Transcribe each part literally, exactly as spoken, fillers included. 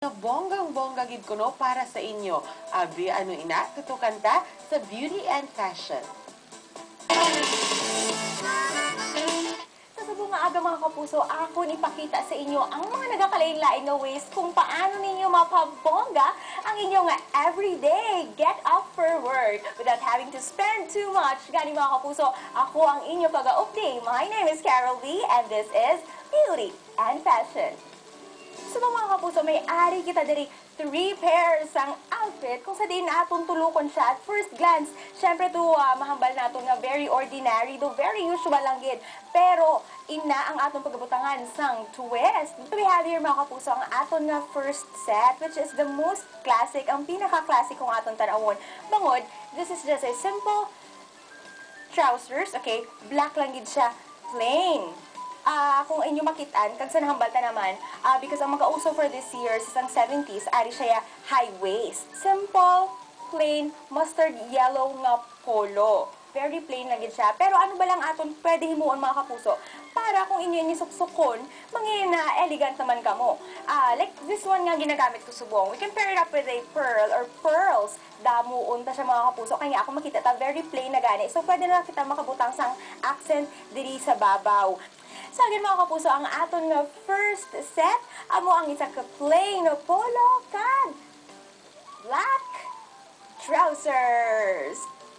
nga bonggang-bongga gid kuno para sa inyo. Abi ano ina katukanta sa beauty and fashion. Sa subong nga aga mga kapuso, ako ipakita sa inyo ang mga nagakalain-lain nga ways kung paano ninyo mapabongga ang inyong everyday get up for work without having to spend too much. Gani mga kapuso, ako ang inyo kaga-update. My name is Carol Lee and this is Beauty and Fashion. So mga kapuso, may ari kita diri three pairs ang outfit kung sa din natong tulukon siya at first glance. Syempre to uh, mahambal nato nga very ordinary, do very usual lang gid. Pero ina ang atong pagabutangan sang twist. So we have here mga kapuso ang aton nga first set which is the most classic, ang pinaka-classic kung aton tanawon. Bangod, this is just a simple trousers, okay? Black lang gid siya, plain. Uh, kung inyo makitaan, kag sa nahambalta naman, uh, because ang magkauso for this year, sa seventies, ari siya high waist. Simple, plain, mustard yellow nga polo. Very plain lang siya. Pero ano ba lang aton pwede himuon mga kapuso? Para kung inyo ni suksukon, mangin na elegant naman kamo. Uh, like this one nga ginagamit ko subong. We can pair it up with a pearl or pearls. Damuon ta siya mga kapuso. Kaya ako makita ta very plain na gani. So pwede na kita makabutang sang accent diri sa babaw. So again mga kapuso, ang aton nga first set, amo ang isa ka plain na polo kag black trousers.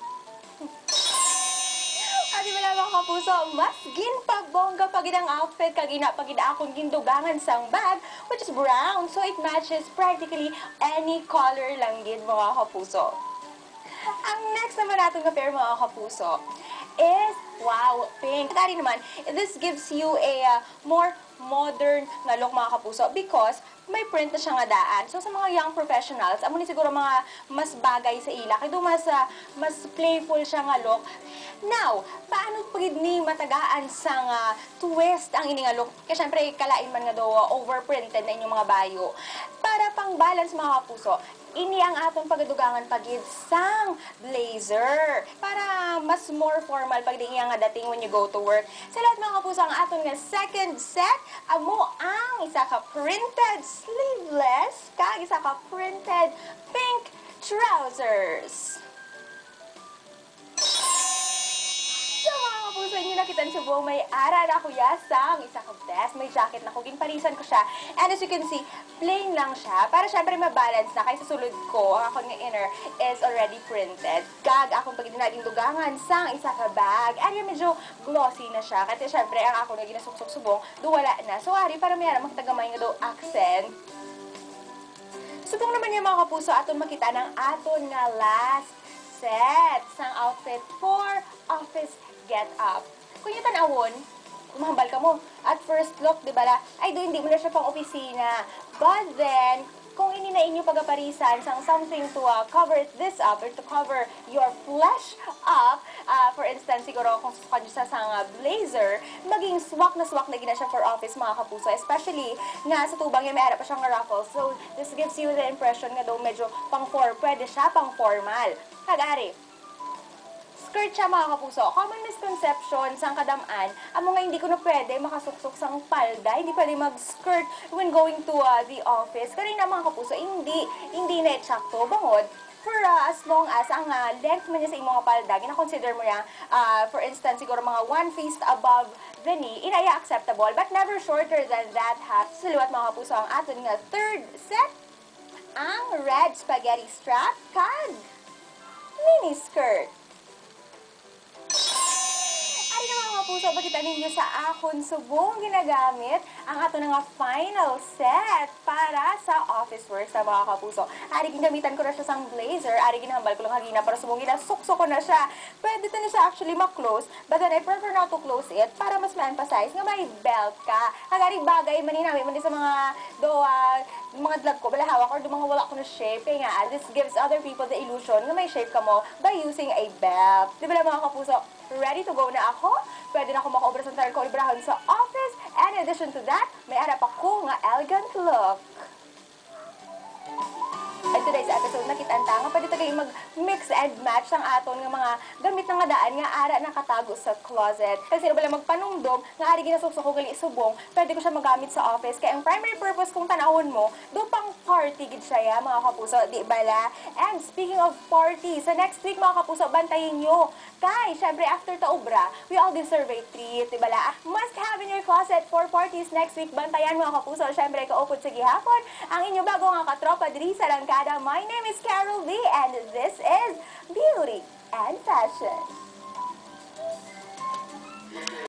Adi ba mga kapuso, mas ginpabongga pagid ang outfit kag ina pagid akong gindugangan sang bag which is brown, so it matches practically any color lang gid mga kapuso. Ang next naman natin nga pair mga kapuso is, wow, pink. Dari naman, this gives you a uh, more modern nga look mga kapuso because may print na siya nga daan. So sa mga young professionals, amo ni siguro mga mas bagay sa ila. Kaya mas, uh, mas playful siya nga look. Now, paano pagid ni matagaan sang uh, twist ang ini nga look? Kaya syempre, kalain man nga do uh, overprinted na inyong mga bayo. Para pang balance mga kapuso, ini ang atong pagadugangan pagid sang blazer para mas more formal pag iya nga dating when you go to work. Sa lahat mga kapuso, ang aton nga second set amo ang isa ka printed sleeveless kag isa ka printed pink trousers. So mga kapuso, inyo nakita sa buong may ara na kuya sang isa ka best. May jacket na kuging parisan ko siya. And as you can see, plain lang siya. Para syempre mabalance na. Kaysa sulod ko, ang akong inner is already printed. Kag akong pag naging dugangan sang isa ka bag. Ari medyo glossy na siya. Kasi syempre ang ako naging nasuksok subong, duwala na. So ari para mayara makitagamay nga do accent. Subong naman yung mga kapuso, aton makita ng aton nga last set sang outfit for office get up. Kung yung tanawon, umahambal ka mo. At first look, di ba la, ay do, hindi mo na siya pang opisina. But then, kung ini na inyo pagaparisan sang something to uh, cover this up or to cover your flesh up, uh, for instance, siguro kung susukan nyo sa sang uh, blazer, maging swak na swak na gina siya for office mga kapuso. Especially nga sa tubang yung may ara pa siyang ruffles. So, this gives you the impression nga daw medyo pang for, pwede siya pang formal. Kagari, skirt siya mga kapuso. Common misconception sang kadamaan, amo nga hindi ko na pwede makasuksok sang palda, hindi pwede mag-skirt when going to uh, the office. Kanina mga kapuso, hindi, hindi na etsakto. Bangod, for uh, as long as ang uh, length man niya sa imong palda, gina-consider mo niya, uh, for instance, siguro mga one fist above the knee, inaya acceptable, but never shorter than that half. Saluat mga kapuso, ang aton nga third set, ang red spaghetti strap, kag mini skirt. Ay na mga kapuso, bakita ninyo sa akon subong ginagamit ang ato nga final set para sa office work sa mga kapuso. Ari ginamitan ko na siya sang blazer, ari ginahambal ko lang hagina para subong ginasukso ko na siya. Pwede to na siya actually ma-close, but then I prefer not to close it para mas ma-emphasize nga may belt ka. Agari bagay maninawi man din sa mga do uh, mga vlog ko, balahawak or do mga wala ko na shape. Kaya nga, this gives other people the illusion na may shape ka mo by using a belt. Di ba mga kapuso? Ready to go na ako? Pwede na ako makaobra sa tarin ko ibrahon sa office. And in addition to that, may harap ako nga elegant look. And today's episode episode nakitaan ta nga pwede tagay mag-mix and match ang aton nga mga gamit nga daan nga ara nakatago sa closet. Kasi sino bala magpanumdom nga ari ginasukso ko gali subong, pwede ko siya magamit sa office. Kaya ang primary purpose kung tanawon mo, do pang party gid siya ya, mga kapuso, di bala? And speaking of party, sa next week mga kapuso, bantayin nyo. Kay, syempre after taobra, we all deserve a treat, di bala? Must have in your closet for parties next week. Bantayan mga kapuso, syempre kaupod sa gihapon. Ang inyo bago nga katropa diri sa Langkada. My name is Carol V and this is Beauty and Fashion.